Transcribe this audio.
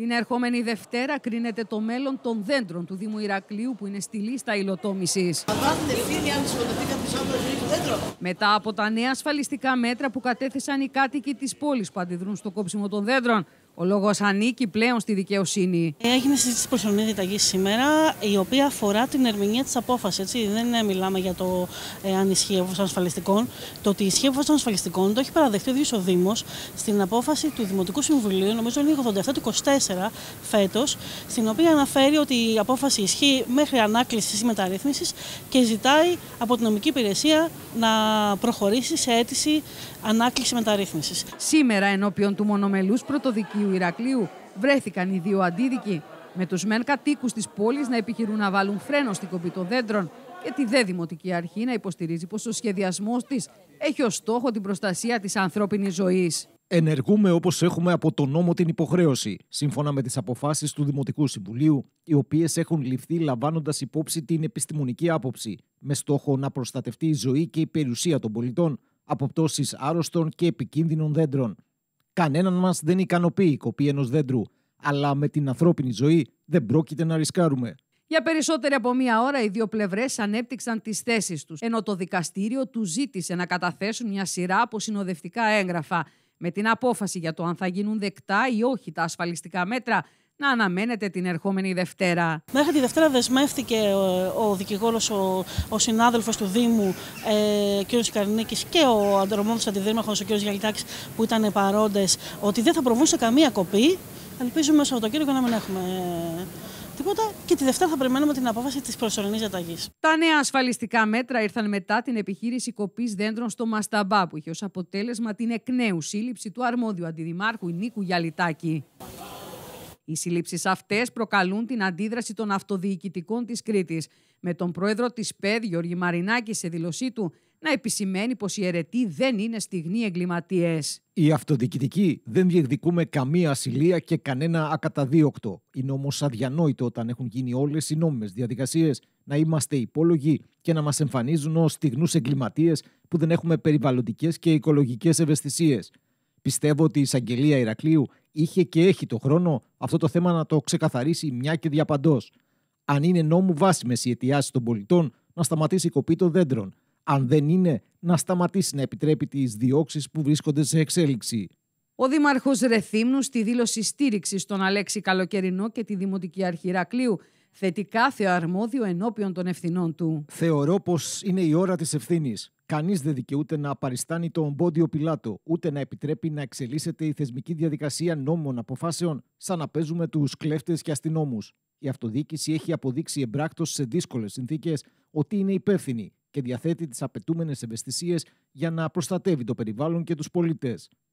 Την ερχόμενη Δευτέρα κρίνεται το μέλλον των δέντρων του Δήμου Ηρακλείου που είναι στη λίστα υλοτόμησης. Μετά από τα νέα ασφαλιστικά μέτρα που κατέθεσαν οι κάτοικοι της πόλης που αντιδρούν στο κόψιμο των δέντρων, ο λόγος ανήκει πλέον στη δικαιοσύνη. Έγινε συζήτηση προσωρινής διαταγής σήμερα, η οποία αφορά την ερμηνεία της απόφασης. Δεν μιλάμε για το αν ισχύει απόφαση ασφαλιστικών. Το ότι ισχύει απόφαση ασφαλιστικών το έχει παραδεχτεί ο ίδιος ο Δήμος στην απόφαση του Δημοτικού Συμβουλίου, νομίζω είναι 87 του 24 φέτος, στην οποία αναφέρει ότι η απόφαση ισχύει μέχρι ανάκλησης ή μεταρρύθμισης και ζητάει από την νομική υπηρεσία να προχωρήσει σε αίτηση ανάκληση μεταρρύθμισης. Σήμερα, ενώπιον του μονομελούς πρωτοδικείου Ηρακλείου, βρέθηκαν οι δύο αντίδικοι, με τους μεν κατοίκους της πόλης να επιχειρούν να βάλουν φρένο στην κοπή των δέντρων και τη δε Δημοτική Αρχή να υποστηρίζει πως ο σχεδιασμός της έχει ως στόχο την προστασία της ανθρώπινης ζωής. Ενεργούμε όπως έχουμε από τον νόμο την υποχρέωση, σύμφωνα με τις αποφάσεις του Δημοτικού Συμβουλίου, οι οποίες έχουν ληφθεί λαμβάνοντας υπόψη την επιστημονική άποψη, με στόχο να προστατευτεί η ζωή και η περιουσία των πολιτών από πτώσεις άρρωστων και επικίνδυνων δέντρων. Κανέναν μας δεν ικανοποιεί η κοπή ενός δέντρου, αλλά με την ανθρώπινη ζωή δεν πρόκειται να ρισκάρουμε. Για περισσότερη από μία ώρα, οι δύο πλευρές ανέπτυξαν τις θέσεις τους, ενώ το δικαστήριο τους ζήτησε να καταθέσουν μια σειρά από συνοδευτικά έγγραφα, με την απόφαση για το αν θα γίνουν δεκτά ή όχι τα ασφαλιστικά μέτρα να αναμένεται την ερχόμενη Δευτέρα. Μέχρι τη Δευτέρα δεσμεύτηκε ο δικηγόρος, ο συνάδελφος του Δήμου, κ. Καρνίκης, και ο αντρομόδος αντιδήμαρχος, ο κ. Γιαλιτάκης, που ήταν παρόντες, ότι δεν θα προβούν σε καμία κοπή. Ελπίζουμε στο Σαββατοκύριακο να μην έχουμε τίποτα και τη Δευτέρα θα περιμένουμε την απόφαση της προσωρινής διαταγής. Τα νέα ασφαλιστικά μέτρα ήρθαν μετά την επιχείρηση κοπής δέντρων στο Μασταμπά, που είχε ως αποτέλεσμα την εκ νέου σύλληψη του αρμόδιου αντιδημάρχου Νίκου Γιαλιτάκη. Οι συλλήψεις αυτές προκαλούν την αντίδραση των αυτοδιοικητικών της Κρήτης, με τον πρόεδρο της ΠΕΔ, Γιώργη Μαρινάκη, σε δήλωσή του να επισημαίνει πως οι αιρετοί δεν είναι στιγνοί εγκληματίες. Οι αυτοδιοικητικοί δεν διεκδικούμε καμία ασυλία και κανένα ακαταδίωκτο. Είναι όμως αδιανόητο όταν έχουν γίνει όλες οι νόμιμες διαδικασίες να είμαστε υπόλογοι και να μας εμφανίζουν ως στιγνούς εγκληματίες που δεν έχουμε περιβαλλοντικές και οικολογικές ευαισθησίες. Πιστεύω ότι η Εισαγγελία Ηρακλείου είχε και έχει το χρόνο αυτό το θέμα να το ξεκαθαρίσει μια και διαπαντός. Αν είναι νόμου βάσιμες οι αιτιάσεις των πολιτών, να σταματήσει η κοπή των δέντρων. Αν δεν είναι, να σταματήσει να επιτρέπει τις διώξεις που βρίσκονται σε εξέλιξη. Ο Δήμαρχος Ρεθύμνου, στη δήλωση στήριξης στον Αλέξη Καλοκαιρινό και τη Δημοτική Αρχή Ηρακλείου, θετικά θεοαρμόδιο ενώπιον των ευθυνών του. Θεωρώ πως είναι η ώρα της ευθύνης. Κανείς δεν δικαιούται να παριστάνει τον Πόντιο Πιλάτο, ούτε να επιτρέπει να εξελίσσεται η θεσμική διαδικασία νόμων αποφάσεων σαν να παίζουμε τους κλέφτες και αστυνόμους. Η αυτοδιοίκηση έχει αποδείξει εμπράκτως σε δύσκολες συνθήκες ότι είναι υπεύθυνη και διαθέτει τις απαιτούμενες ευαισθησίες για να προστατεύει το περιβάλλον και τους πολίτες.